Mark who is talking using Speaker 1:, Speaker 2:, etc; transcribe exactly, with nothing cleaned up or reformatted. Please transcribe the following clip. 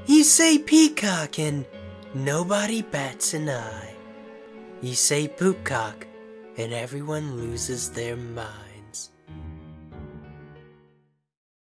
Speaker 1: You say Peacock and nobody bats an eye. You say Poopcock and everyone loses their mind.